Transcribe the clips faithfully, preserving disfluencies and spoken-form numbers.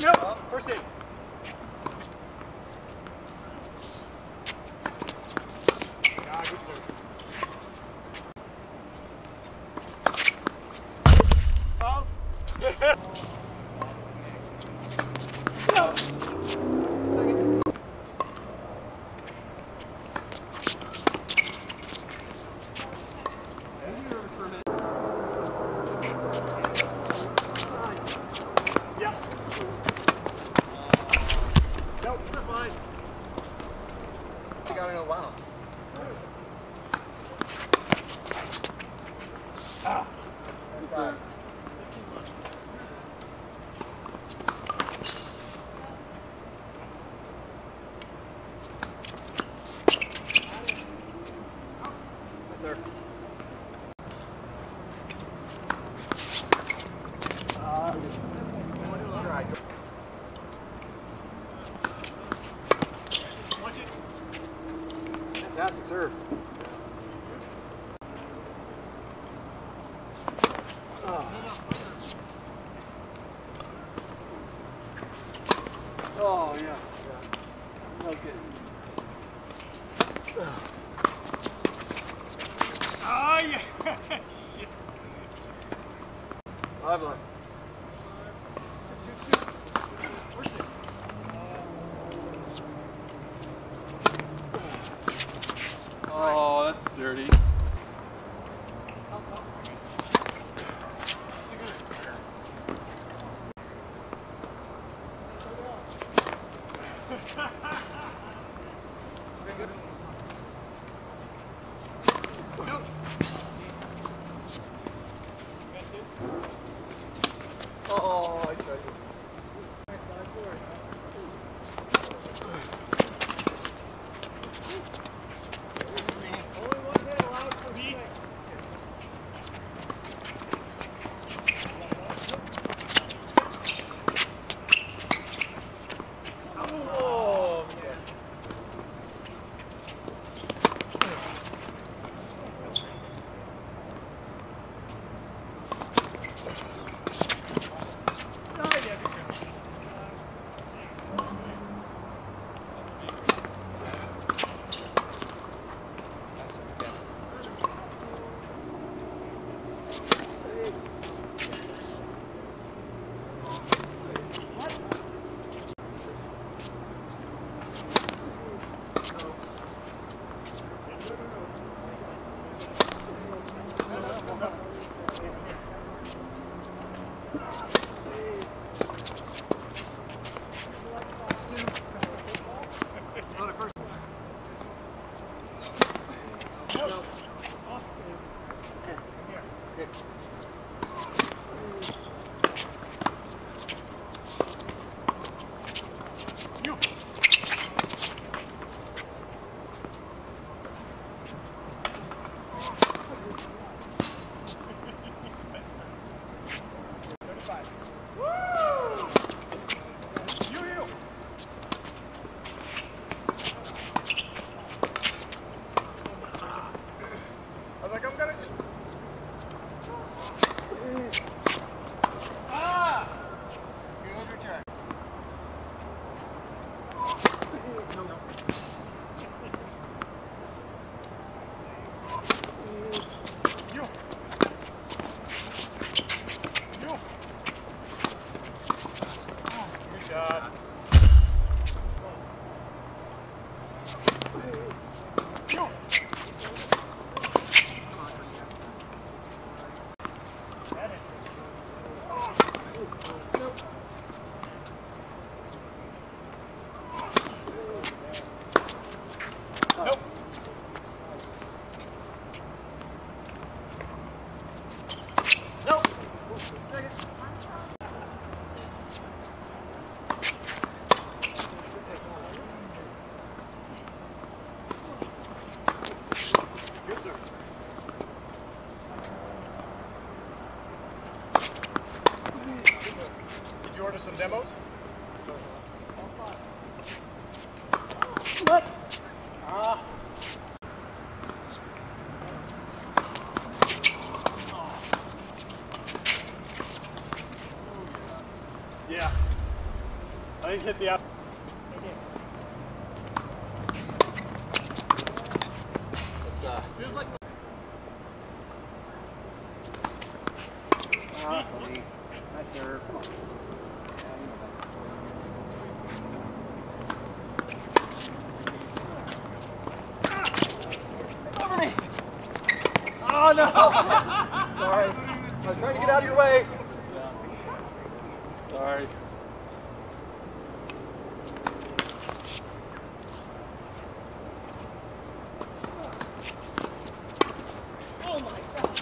Nope. First in. Ah, good serve. Oh. No. Wow. Ah. Five. Yes, sir. Uh, Watch it. Fantastic serve. Oh. Oh, yeah. Yeah. Okay. Oh, yeah. Shit. Five left. Oh, that's dirty. Nope. Oh, I tried to. Order some demos? What? Ah. Yeah. I think hit the up. It's uh. Feels like. Uh, nice serve. Come on. Over me! Oh no! Sorry. I was trying to get out of your way. Yeah. Sorry. Oh my god!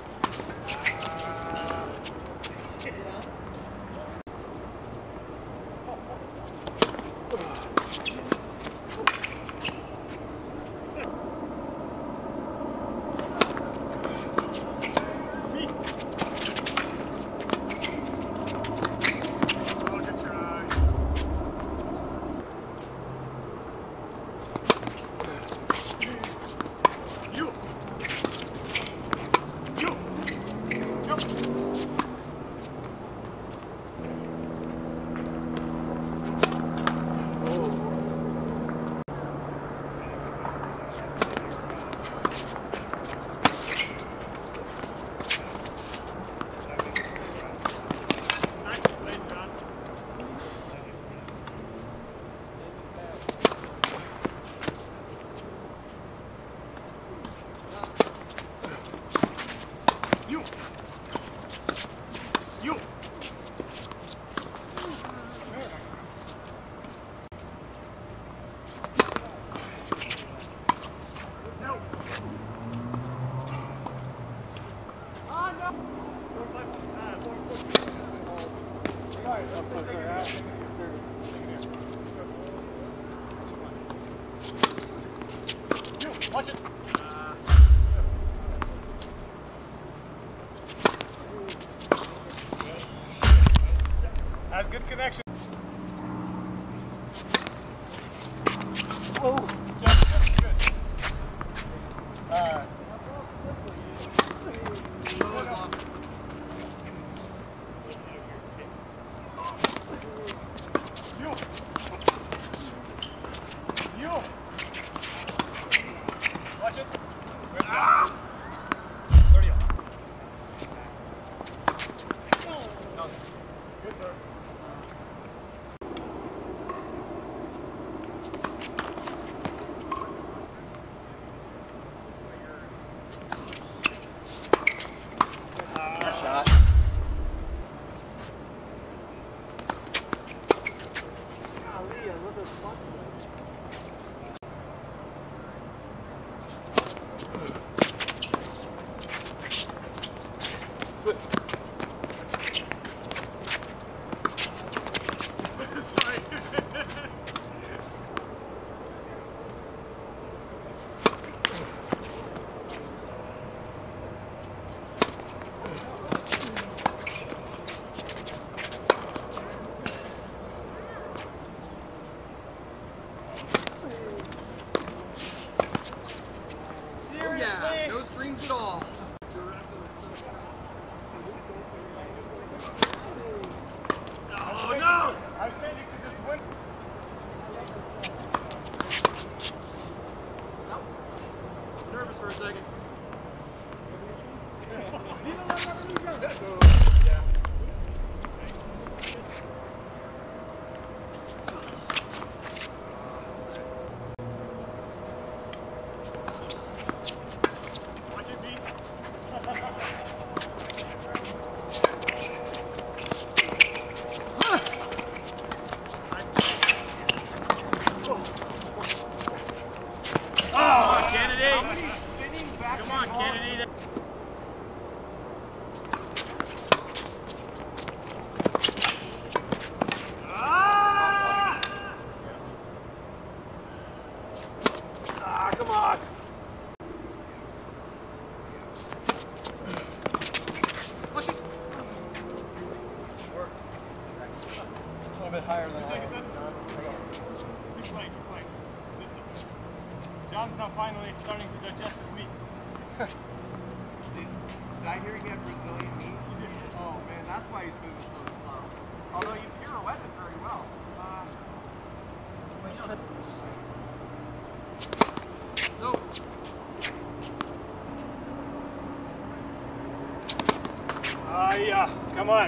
Watch it. Has good connection. Oh. Just good. Uh, you. You. Watch it. Good shot. thirty up. Good serve. Nice shot. Sorry. Oh yeah, no strings at all. Oh no! I was changing to this one. Nervous for a second. Watch it, Pete. Oh, Kennedy! Come on, Kennedy. Ah! Ah, come on. Watch it. A little bit higher than Good I second, son. Good play, good play. Good stuff. John's now finally starting to digest his meat. Did, did I hear he had Brazilian meat? Oh man, that's why he's moving so slow. Although you pirouette it very well. Uh, See ya. Come on.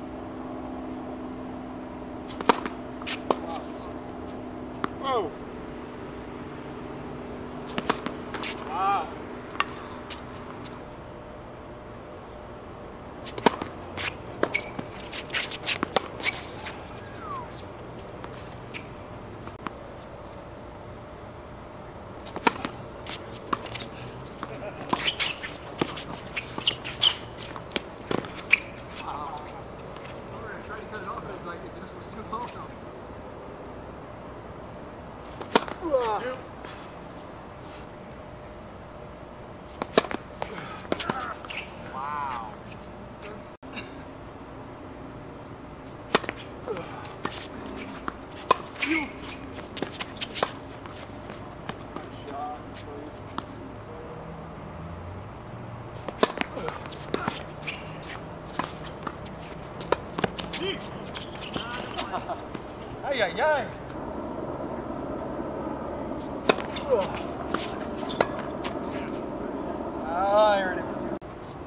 Whoa. Ah. Wow. Ay, ay, ay. Ah, Aaron, it was too.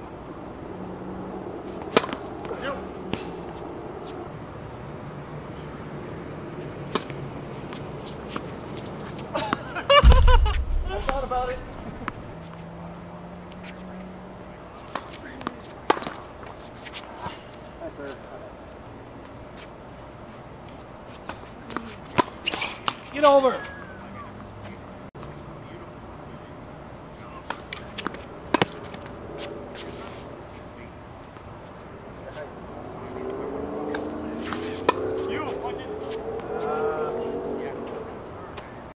I thought about it. Hi, sir. Get over.